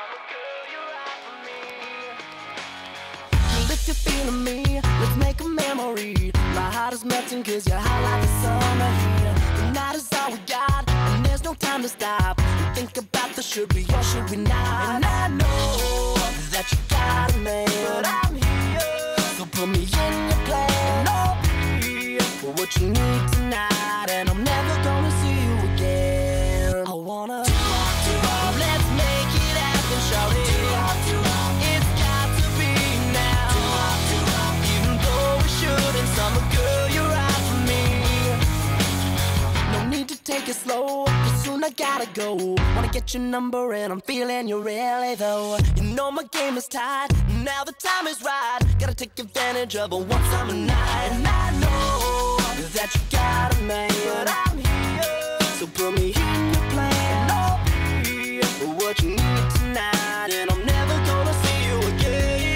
If you're feeling me, let's make a memory. My heart is melting cause you're hot like the summer heat. The night is all we got, and there's no time to stop. Think about the should we or should we not. And I know that you got a man, but I'm here, so put me in your plan. I'll be for what you need tonight, and I'm never gonna see you again. I wanna let's make it happen, shout it. It's got to be now, even though we shouldn't. Summer girl, you're right for me. No need to take it slow, cause soon I gotta go. Wanna get your number and I'm feeling you really though. You know my game is tight, now the time is right. Gotta take advantage of a one summer night. And I know that you got a man, but I'm here, so put me in your plan. I'll be for what you need tonight, and I'm never gonna see you again.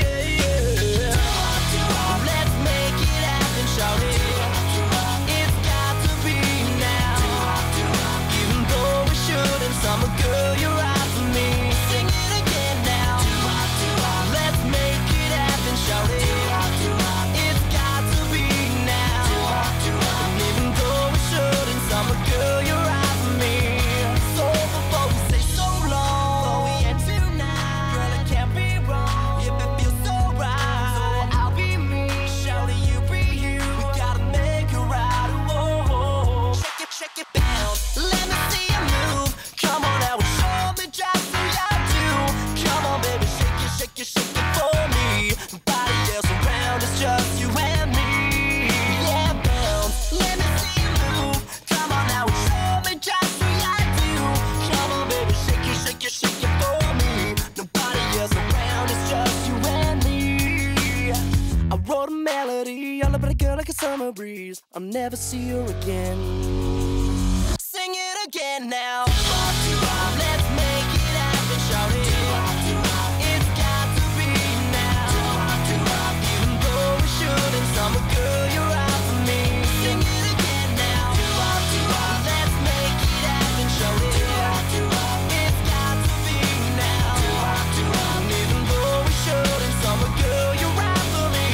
Let's make it happen, shout it. It's got to be now, even though we shouldn't. Summer girl, you're right for me. Sing it again now. Let's make it happen, shout it. It's got to be now, and even though we shouldn't. Summer girl, you're right for me. So before we say so long, but we ain't tonight. Girl, it can't be wrong if it feels so right. So I'll be me, shout it, you be you. We gotta make it right. Whoa, shake it, bounce. Let me see you move. Come on now, show me just who you do. Come on, baby, shake it for me. Nobody else around, it's just you and me. Yeah, bounce. Let me see you move. Come on now, show me just who you do. Come on, baby, shake it for me. Nobody else around, it's just you and me. I wrote a melody, all about a girl like a summer breeze. I'll never see her again. Sing it again now. Let's make it happen, shout it. It's got to be now, even though we shouldn't. Summer girl, you're right for me. Sing it again now. Let's make it happen, shout it. It's got to be now, and even though we shouldn't. Summer girl, you're right for me.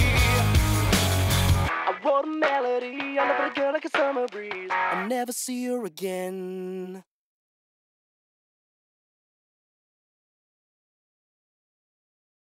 I wrote a melody, I love a girl like a summer breeze. I'll never see her again.